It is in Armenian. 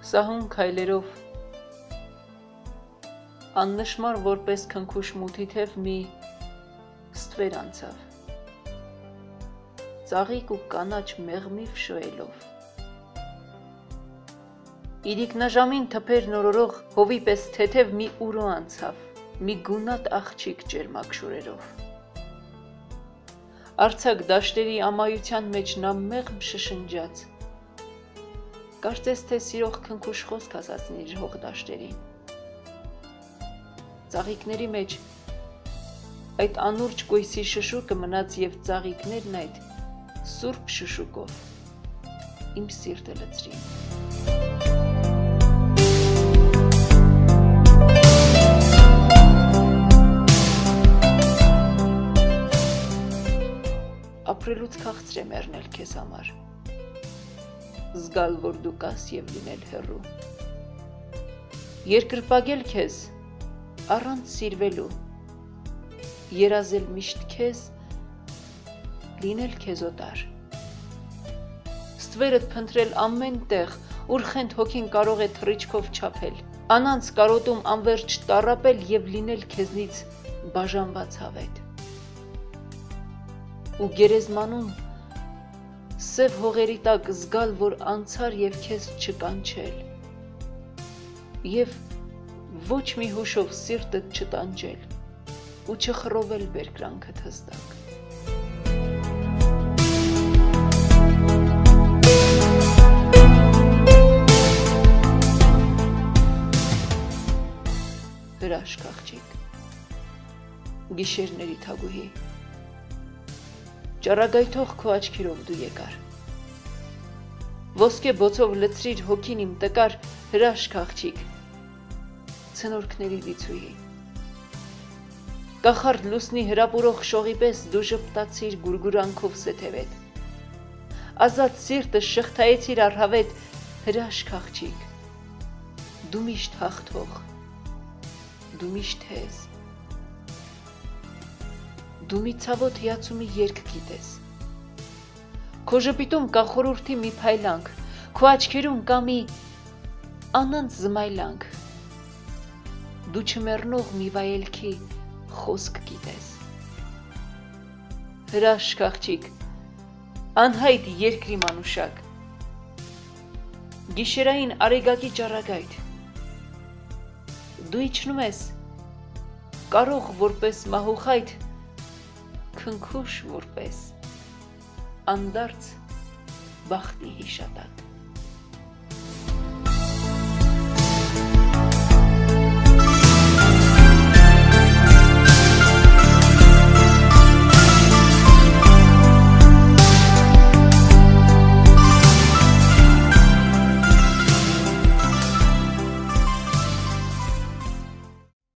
Սահուն քայլերով աննշմար որպես քնքուշ մութի թև մի ստվեր անցավ, ծաղիկ ու կանաչ մեղմիվ շոյելով։ Իրիկնաժամին թփեր նորորող հովի պես թեթև մի ուրո անցավ, մի գունատ աղջիկ ջերմակ շուրերով։ Արձակ դաշտերի ամայության մեջ նա մեղմ շշնջաց, կարծես թե սիրող քնքուշ խոսք ասացին իր հող դաշտերին։ Ծաղիկների մեջ այդ անուրջ կույսի շշուկը մնաց և ծաղիկներն այդ սուրբ շշուկով իմ սիրտը լցրին։ Ապրելուց քաղցր եմ եռնել քեզ համար, զգալ, որ դու կաս և լինել հեռու, երկրպագել քեզ առանց սիրվելու, երազել միշտ քեզ, լինել քեզ օտար, ստվերդ փնտրել ամեն տեղ, ուր խենթ հոգին կարող է թռիչքով չափել, անանց կարոտում անվերջ տառապել և լինել քեզնից բաժանված հավետ։ Ու գերեզմանում սև հողերի տակ զգալ, որ անցար և քեզ չկանչել, և ոչ մի հուշով սիրտդ չտանջել ու չխռովել բերկրանքդ հստակ։ Հրաշք աղջիկ, գիշերների թագուհի, ճառագայթող քո աչքերով դու եկար, ոսկե բոցով լցրիր հոգին իմ տկար հրաշք աղջիկ, ցնորքների լիցուհի, կախարդ լուսնի հրապուրող շողի պես դու ժպտացիր գուրգուրանքով սեթևետ, ազատ սիրտը շղթայեցիր առհավետ հրաշք աղջիկ, դու միշտ հաղթող, դու միշտ հեզ, դու մի ցավոտ հիացումի երգ գիտես, քո ժպիտում կա խորհրդի մի փայլանք, քո աչքերում կա մի անանց զմայլանք, դու չմեռնող մի վայելքի խոսք գիտես։ Հրաշք աղջիկ, անհայտ երկրի մանուշակ, գիշերային արեգակի ճառագայթ, դու իջնում ես, կարող որպես մահուխայթ, քնքուշ որպես անդարձ բախտի հիշատակ։